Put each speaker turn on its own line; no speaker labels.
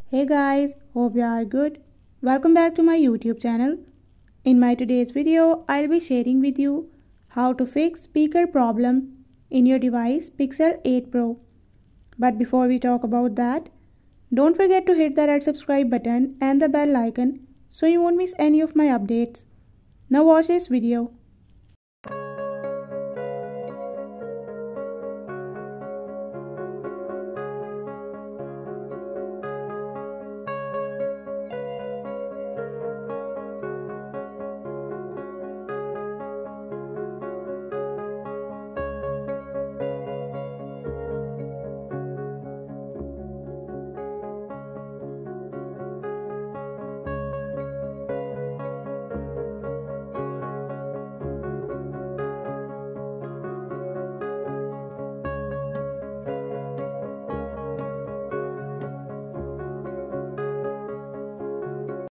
Hey guys, hope you are good. Welcome back to my YouTube channel. In my today's video, I'll be sharing with you how to fix speaker problem in your device Pixel 8 Pro. But before we talk about that, don't forget to hit the red subscribe button and the bell icon so you won't miss any of my updates. Now watch this video.